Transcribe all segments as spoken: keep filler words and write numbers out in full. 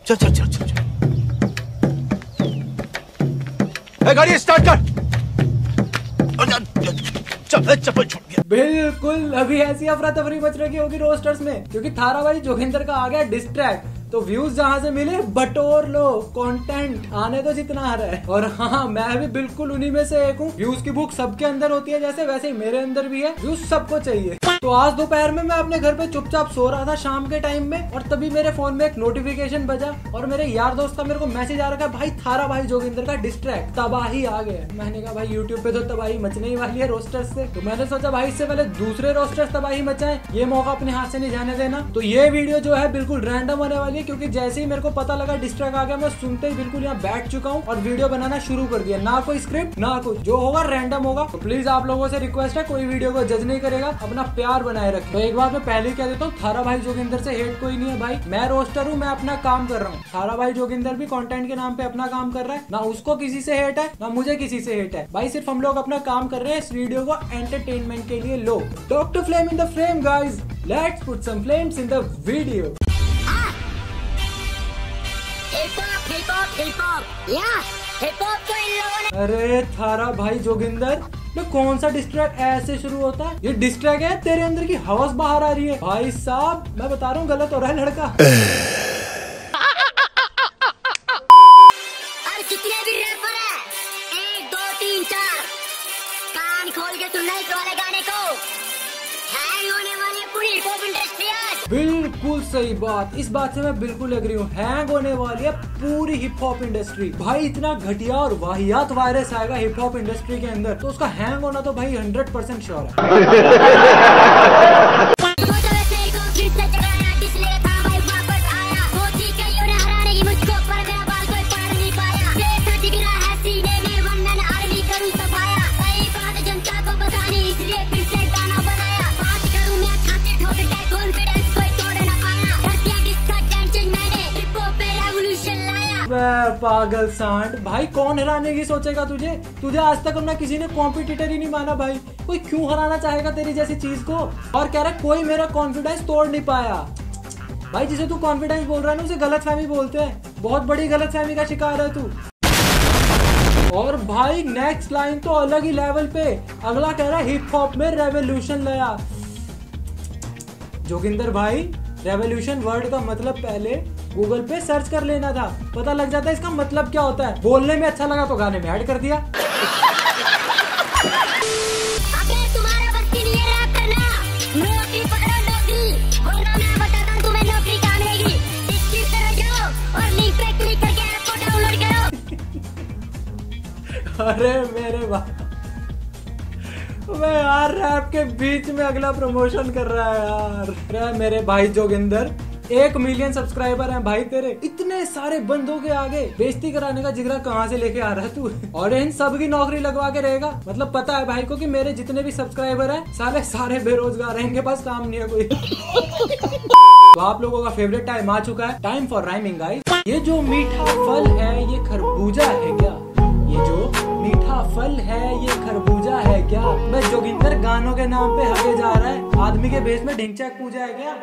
चल चल चल चल चल गाड़ी स्टार्ट कर। चप्पल छूट गया। बिल्कुल अभी ऐसी अफरा तफरी मच रही होगी रोस्टर्स में, क्योंकि थारा भाई जोगिंदर का आ गया डिस्ट्रैक्ट। तो व्यूज जहाँ से मिले बटोर लो, कंटेंट आने तो जितना आ रहा है। और हाँ, मैं भी बिल्कुल उन्हीं में से एक हूँ। व्यूज की भूख सबके अंदर होती है जैसे, वैसे ही मेरे अंदर भी है। व्यूज सबको चाहिए। तो आज दोपहर में मैं अपने घर पे चुपचाप सो रहा था शाम के टाइम में, और तभी मेरे फोन में एक नोटिफिकेशन बजा और मेरे यार दोस्त का मेरे को मैसेज आ रहा है, भाई थारा भाई जोगिंदर का डिस्ट्रैक्ट, तबाही आ गया। मैंने कहा भाई यूट्यूब पे तो तबाही मचने ही वाली है रोस्टर्स से। तो मैंने सोचा भाई इससे पहले दूसरे रोस्टर्स तबाही मचाएं, ये मौका अपने हाथ से नहीं जाने देना। तो ये वीडियो जो है बिल्कुल रैंडम होने वाली है, क्योंकि जैसे ही मेरे को पता लगा डिस्ट्रैक्ट आ गया, मैं सुनते ही बिल्कुल यहाँ बैठ चुका हूँ और वीडियो बनाना शुरू कर दिया। ना कोई स्क्रिप्ट ना कुछ, जो होगा रैंडम होगा। तो प्लीज आप लोगों से रिक्वेस्ट है, कोई वीडियो को जज नहीं करेगा, अपना प्यार बनाए रखें। तो एक बात मैं पहले कह देता हूँ, थारा भाई जोगिंदर से हेट कोई नहीं है भाई। मैं रोस्टर हूँ, मैं अपना काम कर रहा हूँ। थारा भाई जोगिंदर भी कंटेंट के नाम पे अपना काम कर रहा है। ना उसको किसी से हेट है ना मुझे किसी से हेट है भाई। सिर्फ हम लोग अपना काम कर रहे हैं इस वीडियो को एंटरटेनमेंट के लिए। लो doctor flame in the frame guys, let's put some flames in the video. अरे थारा भाई जोगिंदर, कौन सा डिस्ट्रैक्ट ऐसे शुरू होता है? ये डिस्ट्रैक्ट है, तेरे अंदर की हवस बाहर आ रही है भाई साहब। मैं बता रहा हूँ गलत हो रहा है लड़का। कितने भी रैपर है, एक दो तीन चार, कान खोल के सुनना इस वाले गाने को। हैंग होने वाली पूरी हिप हॉप इंडस्ट्री आज। बिल्कुल सही बात, इस बात से मैं बिल्कुल एग्री हूँ। हैंग होने वाली है पूरी हिप हॉप इंडस्ट्री भाई। इतना घटिया और वाहियात वायरस आएगा हिप हॉप इंडस्ट्री के अंदर, तो उसका हैंग होना तो भाई हंड्रेड परसेंट श्योर है। पागल सांड भाई, कौन हराने की सोचेगा तुझे? तुझे आज तक अपना किसी ने कॉम्पिटिटर ही नहीं माना भाई। कोई क्यों हराना चाहेगा तेरी जैसी चीज को? और कह रहा है कोई मेरा कॉन्फिडेंस तोड़ नहीं पाया। भाई जिसे तू कॉन्फिडेंस बोल रहा है ना, उसे गलतफहमी बोलते हैं। बहुत बड़ी गलतफहमी का शिकार है तू। और भाई नेक्स्ट लाइन तो अलग ही लेवल पे। अगला कह रहा है हिप हॉप में रेवोल्यूशन लाया। जोगिंदर भाई, रेवोल्यूशन वर्ड का मतलब पहले गूगल पे सर्च कर लेना था, पता लग जाता है इसका मतलब क्या होता है। बोलने में अच्छा लगा तो गाने में ऐड कर दिया। अबे तुम्हारा बस्ती नहीं है रैप करना, नौकरी पकड़ो नौकरी, वरना मैं बताता हूं तुम्हें नौकरी कहां मिलेगी। इसकी तरह जाओ और लिंक पे क्लिक करके ऐप को डाउनलोड करो। अरे मेरे भाई, मैं यार रैप के बीच में अगला प्रमोशन कर रहा है यार। अरे मेरे भाई जोगिंदर, एक मिलियन सब्सक्राइबर हैं भाई तेरे, इतने सारे बंदों के आगे बेइज्जती कराने का जिगरा कहाँ से लेके आ रहा है तू? और इन सब की नौकरी लगवा के रहेगा? मतलब पता है भाई को कि मेरे जितने भी सब्सक्राइबर हैं सारे सारे बेरोजगार हैं, इनके पास काम नहीं है कोई। तो आप लोगों का फेवरेट टाइम आ चुका है, टाइम फॉर राइमिंग गाइस। ये जो मीठा फल है ये खरबूजा है क्या? ये जो मीठा फल है ये खरबूजा है क्या? बस जोगिंदर गानों के नाम पे हगे जा रहा है, आदमी के भेष में ढिंचैक पूजा है क्या?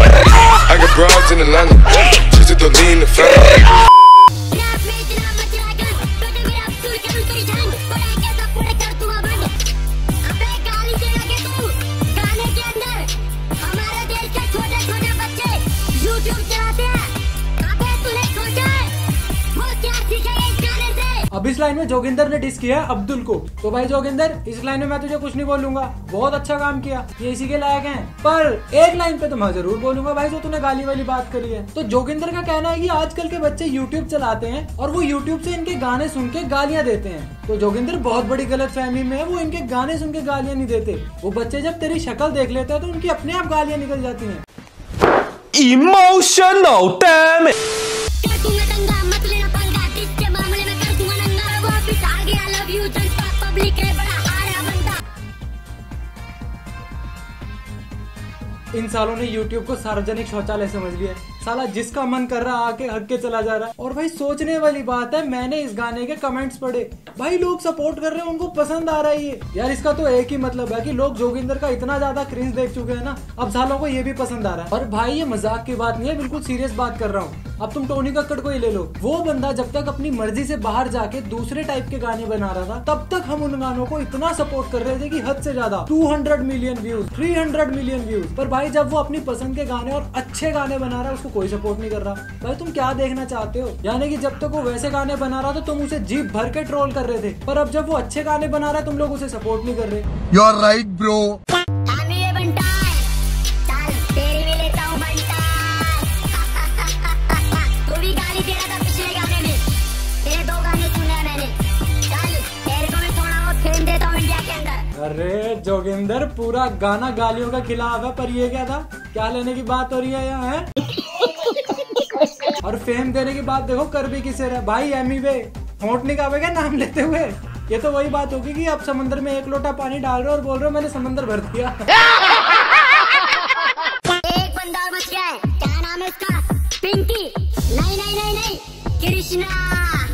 अब इस लाइन में जोगिंदर ने डिस किया अब्दुल को। तो भाई जोगिंदर, इस लाइन में मैं तुझे कुछ नहीं बोलूंगा, बहुत अच्छा काम किया, ये इसी के लायक हैं। पर एक लाइन पे तो मैं जरूर बोलूंगा भाई, जो तूने गाली वाली बात करी है। तो जोगिंदर का कहना है कि आजकल के बच्चे यूट्यूब चलाते हैं और वो यूट्यूब से इनके गाने सुन के गालियां देते हैं। तो जोगिंदर बहुत बड़ी गलतफहमी में है, वो इनके गाने सुन के गालियां नहीं देते। वो बच्चे जब तेरी शक्ल देख लेते हैं तो उनकी अपने आप गालियां निकल जाती है। Emotional damage. इन सालों ने YouTube को सार्वजनिक शौचालय समझ लिया। साला जिसका मन कर रहा आके हक के चला जा रहा है। और भाई सोचने वाली बात है, मैंने इस गाने के कमेंट्स पढ़े, भाई लोग सपोर्ट कर रहे हैं, उनको पसंद आ रहा है ये। यार इसका तो एक ही मतलब है कि लोग जोगिंदर का इतना ज्यादा क्रिंज देख चुके हैं ना, अब सालों को ये भी पसंद आ रहा है। और भाई ये मजाक की बात नहीं है, बिल्कुल सीरियस बात कर रहा हूँ। अब तुम टोनी कक्कड़ को ही ले लो, वो बंदा जब तक अपनी मर्जी से बाहर जाके दूसरे टाइप के गाने बना रहा था, तब तक हम उन गानों को इतना सपोर्ट कर रहे थे कि हद से ज्यादा। दो सौ मिलियन व्यूज, तीन सौ मिलियन व्यूज। पर भाई जब वो अपनी पसंद के गाने और अच्छे गाने बना रहा है, उसको कोई सपोर्ट नहीं कर रहा। भाई तुम क्या देखना चाहते हो? यानी कि जब तक वो वैसे गाने बना रहा था तुम उसे जीप भर के ट्रोल कर रहे थे, पर अब जब वो अच्छे गाने बना रहा है तुम लोग उसे सपोर्ट नहीं कर रहे। You are right bro. अरे जोगिंदर पूरा गाना गालियों का खिलाफ है, पर ये क्या था? क्या लेने की बात हो रही है यहाँ है? और फेम देने की बात देखो कर भी किसे रहा भाई। एमी वे होंठ निकालेगा नाम लेते हुए। ये तो वही बात होगी कि आप समंदर में एक लोटा पानी डाल रहे हो और बोल रहे हो मैंने समंदर भर दिया। एक बंदा और बच गया है, क्या नाम है उसका? पिंकी? नहीं नहीं नहीं नहीं, कृष्णा।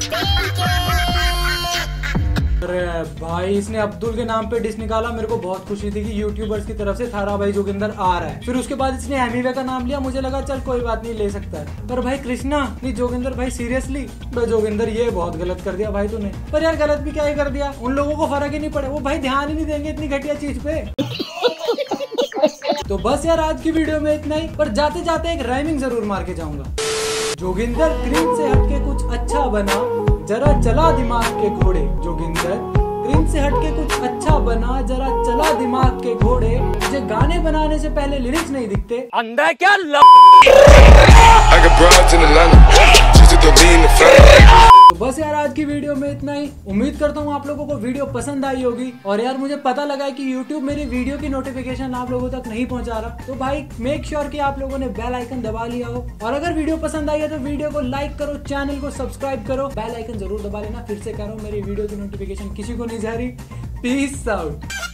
अरे भाई इसने अब्दुल के नाम पे डिश निकाला, मेरे को बहुत खुशी थी कि यूट्यूबर्स की तरफ से थारा भाई जोगिंदर आ रहा है। फिर उसके बाद इसने एमीवे का नाम लिया, मुझे लगा चल कोई बात नहीं ले सकता है। पर भाई कृष्णा नहीं जोगिंदर भाई सीरियसली भाई जोगिंदर ये बहुत गलत कर दिया भाई तूने। पर यार गलत भी क्या ही कर दिया, उन लोगों को फर्क ही नहीं पड़े, वो भाई ध्यान ही नहीं देंगे इतनी घटिया चीज पे। तो बस यार आज की वीडियो में इतना ही, पर जाते जाते एक राइमिंग जरूर मार के जाऊंगा। जोगिंदर क्रीम से हटके कुछ अच्छा बना, जरा चला दिमाग के घोड़े। जोगिंदर क्रीम से हटके कुछ अच्छा बना, जरा चला दिमाग के घोड़े। मुझे गाने बनाने से पहले लिरिक्स नहीं दिखते, अंदर क्या ल... तो बस यार आज की वीडियो में इतना ही। उम्मीद करता हूँ आप लोगों को वीडियो पसंद आई होगी। और यार मुझे पता लगा है कि YouTube मेरी वीडियो की नोटिफिकेशन आप लोगों तक नहीं पहुंचा रहा, तो भाई मेक श्योर कि आप लोगों ने बेल आइकन दबा लिया हो। और अगर वीडियो पसंद आई है तो वीडियो को लाइक करो, चैनल को सब्सक्राइब करो, बेल आइकन जरूर दबा लेना। फिर से कह रहा हूँ मेरी वीडियो की नोटिफिकेशन किसी को नहीं जा रही। Peace out.